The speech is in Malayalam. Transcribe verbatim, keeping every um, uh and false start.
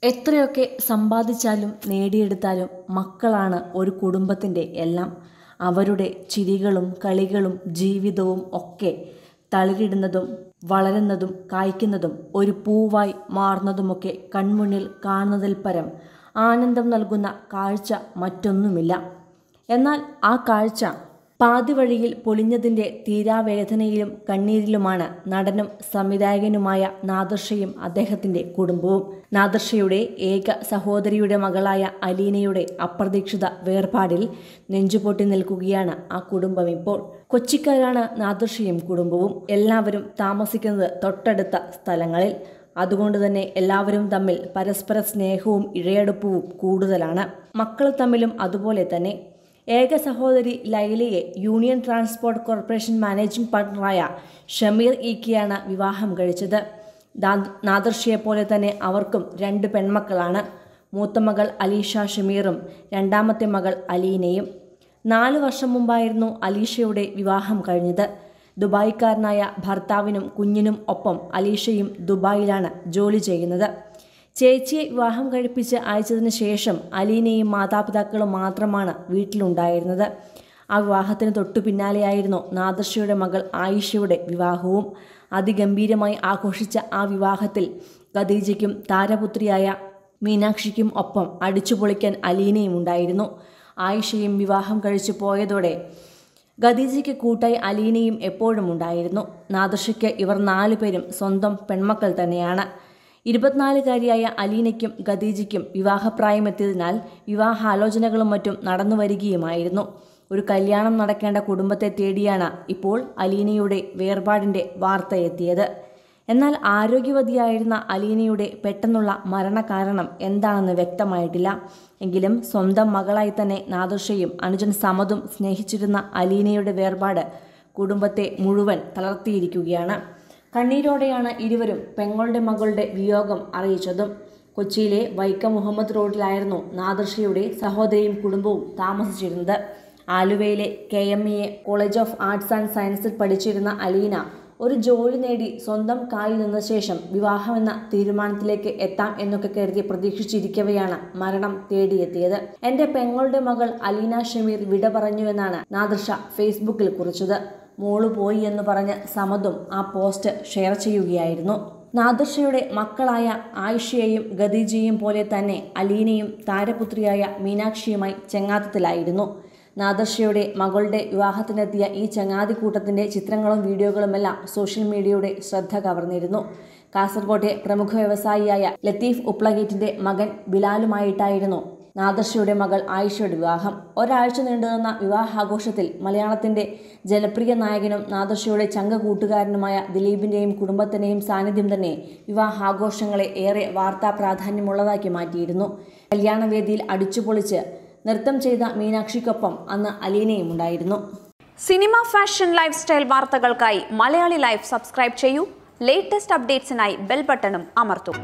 എത്രയൊക്കെ സമ്പാദിച്ചാലും നേടിയെടുത്താലും മക്കളാണ് ഒരു കുടുംബത്തിൻ്റെ എല്ലാം. അവരുടെ ചിരികളും കളികളും ജീവിതവും ഒക്കെ തളിരിടുന്നതും വളരുന്നതും കായ്ക്കുന്നതും ഒരു പൂവായി മാറുന്നതുമൊക്കെ കൺമുന്നിൽ കാണുന്നതിൽ പരം ആനന്ദം നൽകുന്ന കാഴ്ച മറ്റൊന്നുമില്ല. എന്നാൽ ആ കാഴ്ച പാതിവഴിയിൽ പൊളിഞ്ഞതിൻ്റെ തീരാവേദനയിലും കണ്ണീരിലുമാണ് നടനും സംവിധായകനുമായ നാദിർഷയും അദ്ദേഹത്തിൻ്റെ കുടുംബവും. നാദിർഷയുടെ ഏക സഹോദരിയുടെ മകളായ അലീനയുടെ അപ്രതീക്ഷിത വേർപാടിൽ നെഞ്ചുപൊട്ടി നിൽക്കുകയാണ് ആ കുടുംബം ഇപ്പോൾ. കൊച്ചിക്കാരാണ് നാദിർഷയും കുടുംബവും. എല്ലാവരും താമസിക്കുന്നത് തൊട്ടടുത്ത സ്ഥലങ്ങളിൽ. അതുകൊണ്ട് തന്നെ എല്ലാവരും തമ്മിൽ പരസ്പര സ്നേഹവും ഇഴയടുപ്പവും കൂടുതലാണ്. മക്കൾ തമ്മിലും അതുപോലെ തന്നെ. ഏക സഹോദരി ലൈലയെ യൂണിയൻ ട്രാൻസ്പോർട്ട് കോർപ്പറേഷൻ മാനേജിംഗ് പാർട്ണറായ ഷമീർ ഈക്കിയാണ് വിവാഹം കഴിച്ചത്. നാദിർഷയെപ്പോലെ തന്നെ അവർക്കും രണ്ട് പെൺമക്കളാണ്. മൂത്ത മകൾ അലീഷ ഷമീറും രണ്ടാമത്തെ മകൾ അലീനയും. നാല് വർഷം മുമ്പായിരുന്നു അലീഷയുടെ വിവാഹം കഴിഞ്ഞത്. ദുബായിക്കാരനായ ഭർത്താവിനും കുഞ്ഞിനും ഒപ്പം അലീഷയും ദുബായിലാണ് ജോലി ചെയ്യുന്നത്. ചേച്ചിയെ വിവാഹം കഴിപ്പിച്ച് അയച്ചതിന് ശേഷം അലീനയും മാതാപിതാക്കളും മാത്രമാണ് വീട്ടിലുണ്ടായിരുന്നത്. ആ വിവാഹത്തിന് തൊട്ടു പിന്നാലെയായിരുന്നു നാദിർഷയുടെ മകൾ ആയിഷയുടെ വിവാഹവും. അതിഗംഭീരമായി ആഘോഷിച്ച ആ വിവാഹത്തിൽ ഖദീജയ്ക്കും താരപുത്രിയായ മീനാക്ഷിക്കും ഒപ്പം അടിച്ചുപൊളിക്കാൻ അലീനയും ഉണ്ടായിരുന്നു. ആയിഷയും വിവാഹം കഴിച്ചു പോയതോടെ ഖദീജയ്ക്ക് കൂട്ടായി അലീനയും എപ്പോഴും ഉണ്ടായിരുന്നു. നാദിർഷയ്ക്ക് ഇവർ നാലു പേരും സ്വന്തം പെൺമക്കൾ തന്നെയാണ്. ഇരുപത്തിനാലുകാരിയായ അലീനയ്ക്കും ഖദീജയ്ക്കും വിവാഹപ്രായമെത്തിയതിനാൽ വിവാഹാലോചനകളും മറ്റും നടന്നു വരികയുമായിരുന്നു. ഒരു കല്യാണം നടക്കേണ്ട കുടുംബത്തെ തേടിയാണ് ഇപ്പോൾ അലീനയുടെ വേർപാടിൻ്റെ വാർത്ത എത്തിയത്. എന്നാൽ ആരോഗ്യവതിയായിരുന്ന അലീനയുടെ പെട്ടെന്നുള്ള മരണകാരണം എന്താണെന്ന് വ്യക്തമായിട്ടില്ല. എങ്കിലും സ്വന്തം മകളായി തന്നെ നാദിർഷയും അനുജൻ സമദും സ്നേഹിച്ചിരുന്ന അലീനയുടെ വേർപാട് കുടുംബത്തെ മുഴുവൻ തളർത്തിയിരിക്കുകയാണ്. കണ്ണീരോടെയാണ് ഇരുവരും പെങ്ങളുടെ മകളുടെ വിയോഗം അറിയിച്ചതും. കൊച്ചിയിലെ വൈക്കം മുഹമ്മദ് റോഡിലായിരുന്നു നാദിർഷയുടെ സഹോദരിയും കുടുംബവും താമസിച്ചിരുന്നത്. ആലുവയിലെ K M E A college of arts and സയൻസിൽ പഠിച്ചിരുന്ന അലീന ഒരു ജോലി നേടി സ്വന്തം കാലിൽ നിന്ന ശേഷം വിവാഹമെന്ന തീരുമാനത്തിലേക്ക് എത്താം എന്നൊക്കെ കരുതി പ്രതീക്ഷിച്ചിരിക്കവെയാണ് മരണം തേടിയെത്തിയത്. എന്റെ പെങ്ങളുടെ മകൾ അലീന ഷമീർ വിട പറഞ്ഞുവെന്നാണ് നാദിർഷ ഫേസ്ബുക്കിൽ കുറിച്ചത്. മോള് പോയി എന്ന് പറഞ്ഞ് സമദും ആ പോസ്റ്റ് ഷെയർ ചെയ്യുകയായിരുന്നു. നാദിർഷയുടെ മക്കളായ ആയിഷയെയും ഖദീജയെയും പോലെ തന്നെ അലീനയും താരപുത്രിയായ മീനാക്ഷിയുമായി ചങ്ങാത്തത്തിലായിരുന്നു. നാദിർഷയുടെ മകളുടെ വിവാഹത്തിനെത്തിയ ഈ ചങ്ങാതിക്കൂട്ടത്തിൻ്റെ ചിത്രങ്ങളും വീഡിയോകളുമെല്ലാം സോഷ്യൽ മീഡിയയുടെ ശ്രദ്ധ കവർന്നിരുന്നു. കാസർകോട്ടെ പ്രമുഖ വ്യവസായിയായ ലത്തീഫ് ഉപ്ലഗേറ്റിന്റെ മകൻ ബിലാലുമായിട്ടായിരുന്നു നാദിർഷയുടെ മകൾ ആയിഷയുടെ വിവാഹം. ഒരാഴ്ച നീണ്ടുനിന്ന വിവാഹാഘോഷത്തിൽ മലയാളത്തിന്റെ ജനപ്രിയ നായകനും നാദിർഷയുടെ ചങ്ക കൂട്ടുകാരനുമായ ദിലീപിന്റെയും കുടുംബത്തിന്റെയും സാന്നിധ്യം തന്നെ വിവാഹാഘോഷങ്ങളെ ഏറെ വാർത്താ പ്രാധാന്യമുള്ളതാക്കി മാറ്റിയിരുന്നു. കല്യാണവേദിയിൽ അടിച്ചുപൊളിച്ച് നൃത്തം ചെയ്ത മീനാക്ഷിക്കൊപ്പം അന്ന് അലീനയും ഉണ്ടായിരുന്നു. സിനിമ, ഫാഷൻ, ലൈഫ് സ്റ്റൈൽ വാർത്തകൾക്കായി മലയാളി ലൈഫ് സബ്സ്ക്രൈബ് ചെയ്യൂ. ലേറ്റസ്റ്റ് അപ്ഡേറ്റ്സിനായി ബെൽ ബട്ടണും അമർത്തൂ.